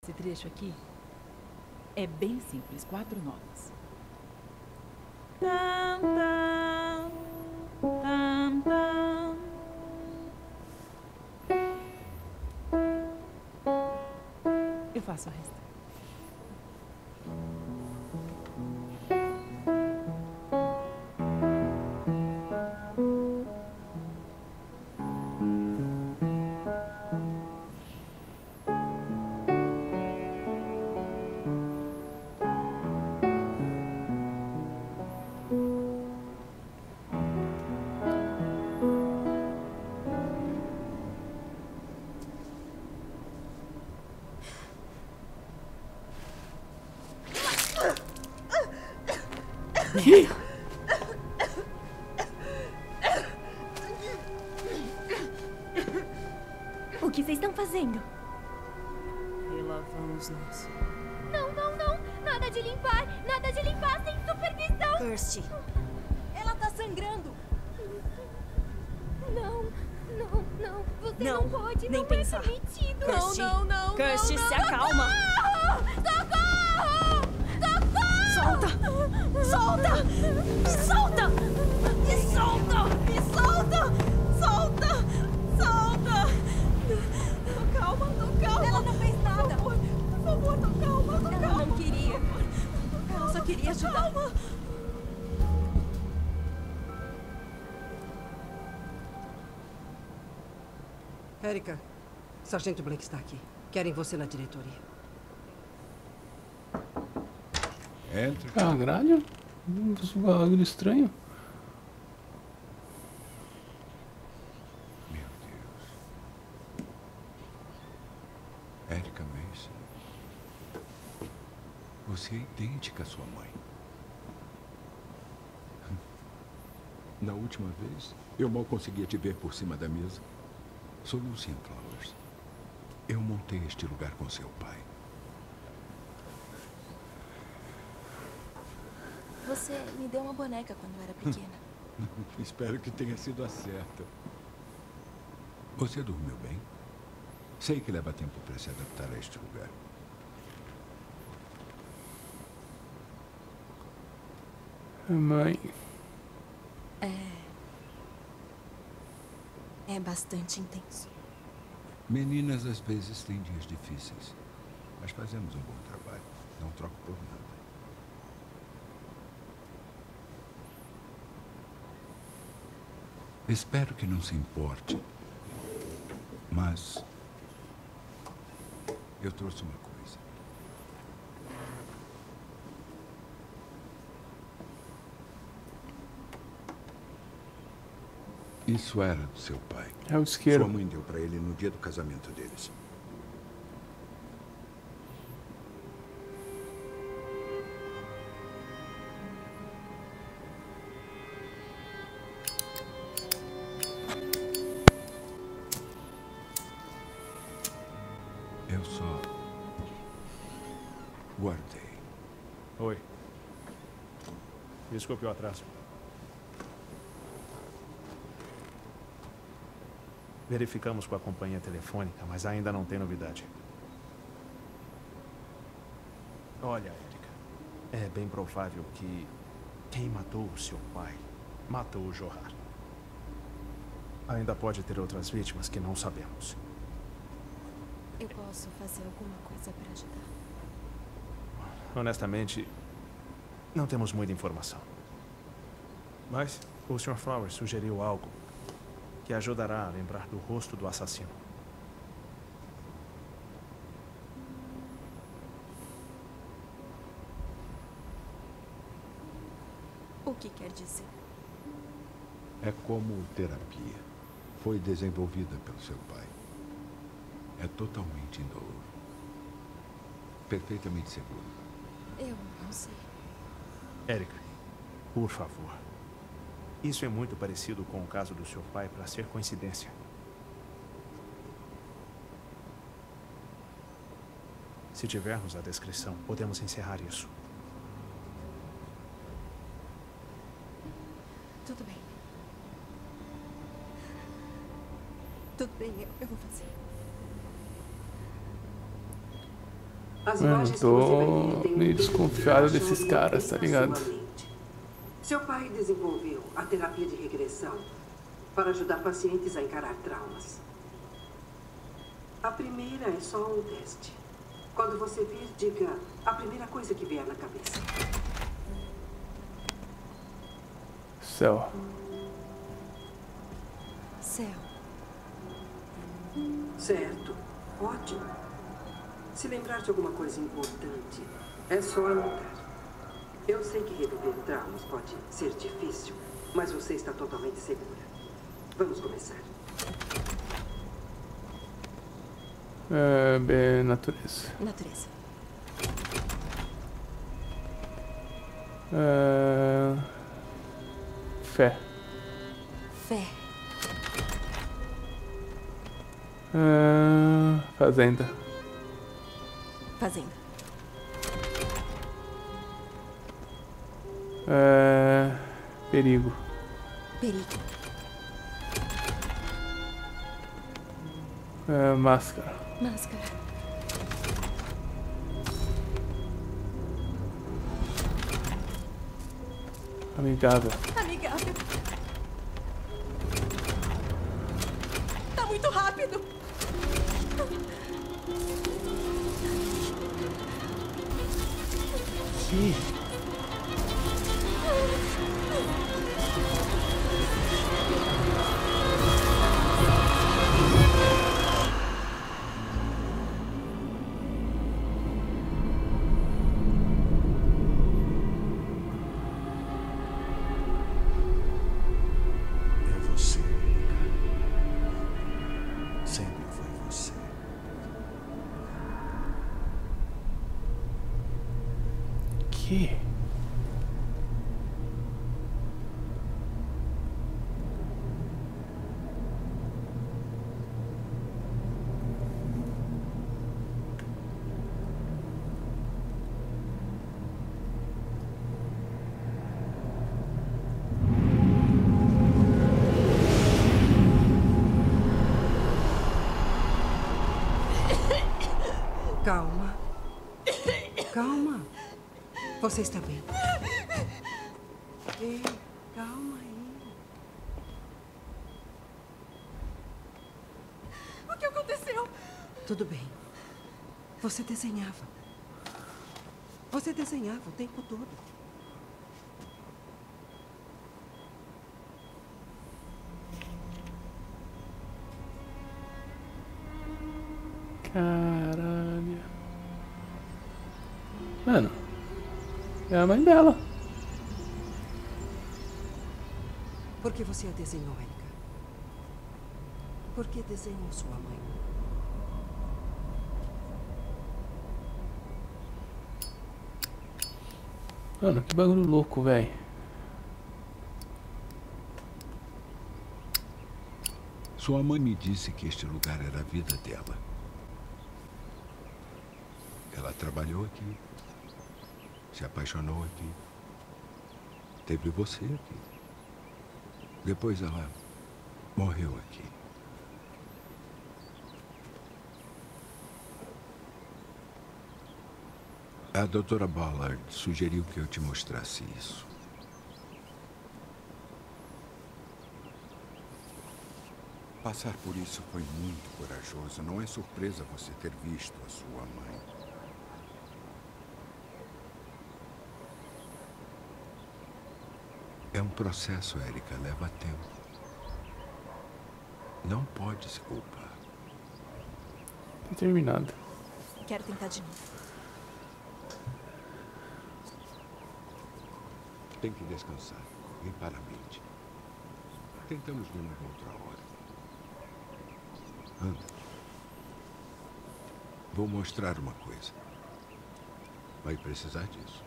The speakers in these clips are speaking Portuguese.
Esse trecho aqui é bem simples, 4 notas. Tam, tam, tam, tam. Eu faço o resto. Que? O que vocês estão fazendo? E lá vamos nós. Não, não, não! Nada de limpar! Nada de limpar sem supervisão! Kirsty. Ela tá sangrando. Não, não, não. Você não, Não, pode, nem não pensar. é permitido. Kirsty, Não, não, não, Kirsty, não, se não. acalma. Socorro! Socorro! Solta! Solta! Me solta! Me solta! Me solta! Solta! Solta! Tô calma, tô calma. Ela não fez nada. Por favor, tô calma, tô calma. Ela não queria. Ela só queria ajudar. Calma. Erika, Sargento Blake está aqui. Querem você na diretoria. Entre. Caralho. Um bagulho estranho. Meu Deus. Erika Mason. Você é idêntica à sua mãe. Na última vez, eu mal conseguia te ver por cima da mesa. Sou Lucien Flowers. Eu montei este lugar com seu pai. Você me deu uma boneca quando eu era pequena. Espero que tenha sido a certa. Você dormiu bem? Sei que leva tempo para se adaptar a este lugar. Mãe. É bastante intenso. Meninas às vezes têm dias difíceis, mas fazemos um bom trabalho. Não troco por nada. Espero que não se importe, mas eu trouxe uma coisa. Isso era do seu pai. É o isqueiro. Sua mãe deu para ele no dia do casamento deles. Eu só guardei. Oi. Desculpe o atraso. Verificamos com a companhia telefônica, mas ainda não tem novidade. Olha, Erika, é bem provável que quem matou o seu pai matou o Johar. Ainda pode ter outras vítimas que não sabemos. Eu posso fazer alguma coisa para ajudar? Honestamente, não temos muita informação. Mas o Sr. Flowers sugeriu algo que ajudará a lembrar do rosto do assassino. O que quer dizer? É como terapia. Foi desenvolvida pelo seu pai. É totalmente indolor. Perfeitamente seguro. Eu não sei. Erika, por favor. Isso é muito parecido com o caso do seu pai para ser coincidência. Se tivermos a descrição, podemos encerrar isso. Tudo bem. Tudo bem, eu vou fazer. As Mano, imagens que você vai ver tô têm um meio tempo de desconfiado encaixe desses onde caras, entra tá ligado? sua mente. Seu pai desenvolveu a terapia de regressão para ajudar pacientes a encarar traumas. A primeira é só um teste. Quando você vir, diga a primeira coisa que vier na cabeça. Céu. Céu. Certo. Ótimo. Se lembrar de alguma coisa importante, é só anotar. Eu sei que reviver traumas pode ser difícil, mas você está totalmente segura. Vamos começar. Bem, natureza. Natureza. Fé. Fé. Fazenda. Fazenda. Perigo. Perigo. Máscara. Máscara. Amigável. Amigável. Tá muito rápido. Ih. É você, Erika. Sempre foi você. Que? Calma. Calma. Você está bem. Ei, calma aí. O que aconteceu? Tudo bem. Você desenhava. Você desenhava o tempo todo. Caralho. Mano. É a mãe dela. Por que você a desenhou, Erika? Por que desenhou sua mãe? Mano, que bagulho louco, velho. Sua mãe me disse que este lugar era a vida dela. Ela trabalhou aqui, se apaixonou aqui, teve você aqui. Depois ela morreu aqui. A doutora Ballard sugeriu que eu te mostrasse isso. Passar por isso foi muito corajoso. Não é surpresa você ter visto a sua mãe. É um processo, Erika. Leva tempo. Não pode se culpar. Tá terminado. Quero tentar de novo. Tem que descansar. Limpar a mente. Tentamos de uma outra hora. Anda. Vou mostrar uma coisa. Vai precisar disso.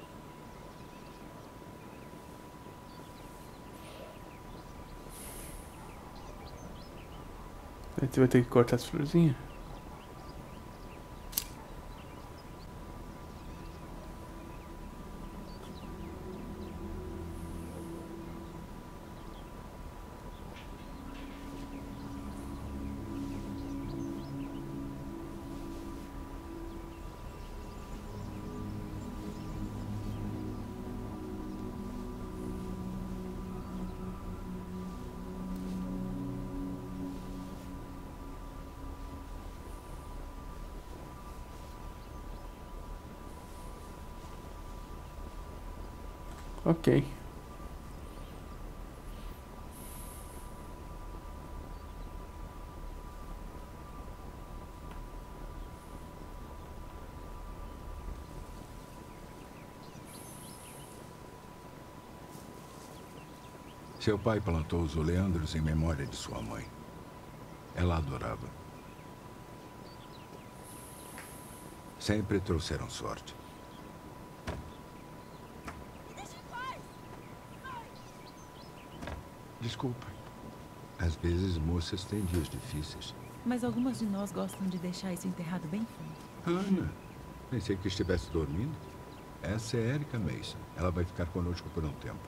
Aí você vai ter que cortar as florzinhas. Ok. Seu pai plantou os oleandros em memória de sua mãe. Ela adorava. Sempre trouxeram sorte. Desculpa. Às vezes moças têm dias difíceis. Mas algumas de nós gostam de deixar isso enterrado bem fundo. Ana, pensei que estivesse dormindo. Essa é Erica Mason. Ela vai ficar conosco por um tempo.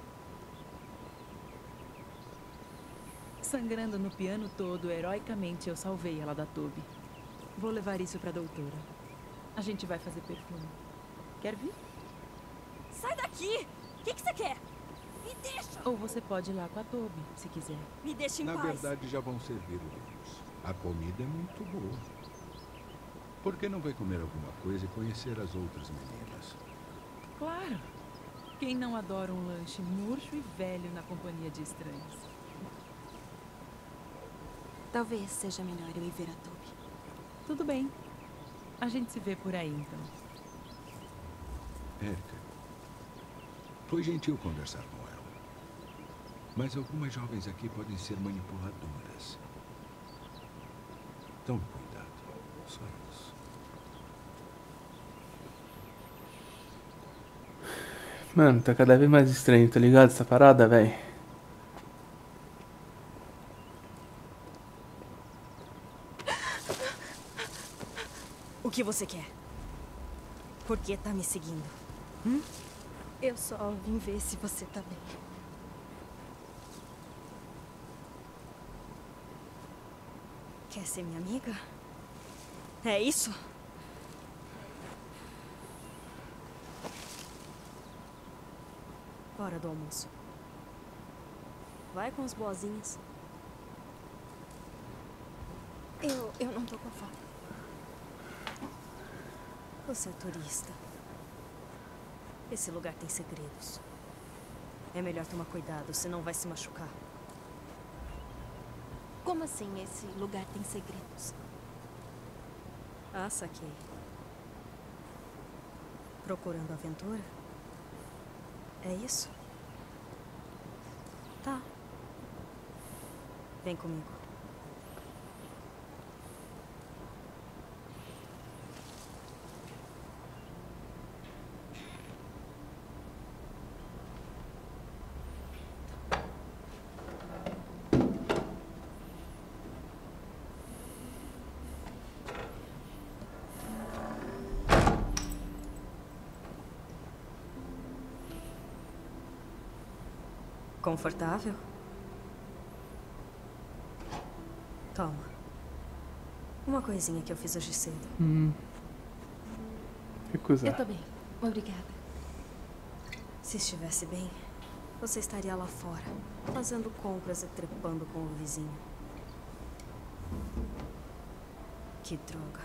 Sangrando no piano todo, heroicamente eu salvei ela da Toby. Vou levar isso pra doutora. A gente vai fazer perfume. Quer vir? Sai daqui! O que você quer? Me deixa! Ou você pode ir lá com a Toby, se quiser. Me deixa em Na paz. verdade, já vão servir livros. A comida é muito boa. Por que não vai comer alguma coisa e conhecer as outras meninas? Claro! Quem não adora um lanche murcho e velho na companhia de estranhos? Talvez seja melhor eu ir ver a Toby. Tudo bem. A gente se vê por aí, então. Erica, foi gentil conversar com ela. Mas algumas jovens aqui podem ser manipuladoras. Tome cuidado. Só isso. Mano, tá cada vez mais estranho, tá ligado? Essa parada, velho. O que você quer? Por que tá me seguindo? Eu só vim ver se você tá bem. Quer ser minha amiga? É isso? Hora do almoço. Vai com os boazinhos. Eu não tô com fome. Você é turista. Esse lugar tem segredos. É melhor tomar cuidado, senão vai se machucar. Como assim esse lugar tem segredos? Ah, saquei. Procurando aventura? É isso? Tá. Vem comigo. Confortável? Toma. Uma coisinha que eu fiz hoje cedo. Recusar. Eu tô bem. Obrigada. Se estivesse bem, você estaria lá fora, fazendo compras e trepando com o vizinho. Que droga.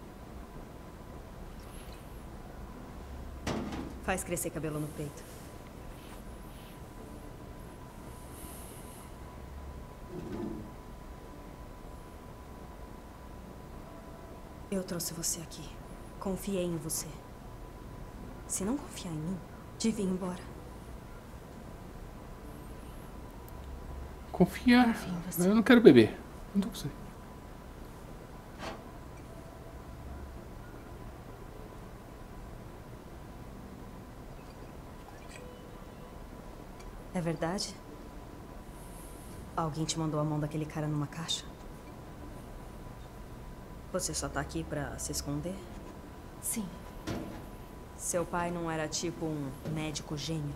Faz crescer cabelo no peito. Eu trouxe você aqui. Confiei em você. Se não confiar em mim, devia ir embora. Confiar. Confio em você. Eu não quero beber. Não tô com você. É verdade? Alguém te mandou a mão daquele cara numa caixa? Você só tá aqui pra se esconder? Sim. Seu pai não era tipo um médico gênio?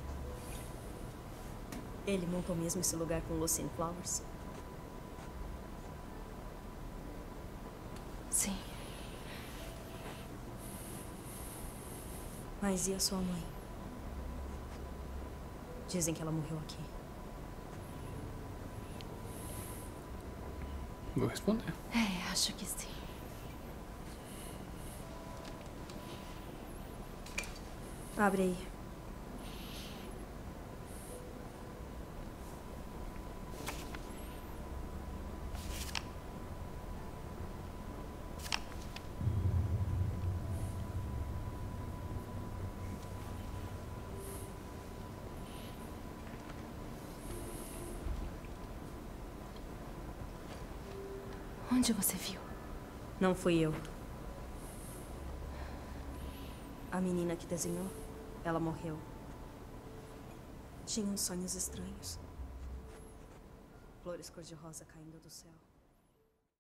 Ele montou mesmo esse lugar com Lucien Flowers? Sim. Mas e a sua mãe? Dizem que ela morreu aqui. Vou responder. É, acho que sim. Abre aí. Onde você viu? Não fui eu. A menina que desenhou, ela morreu. Tinha uns sonhos estranhos. Flores cor-de-rosa caindo do céu.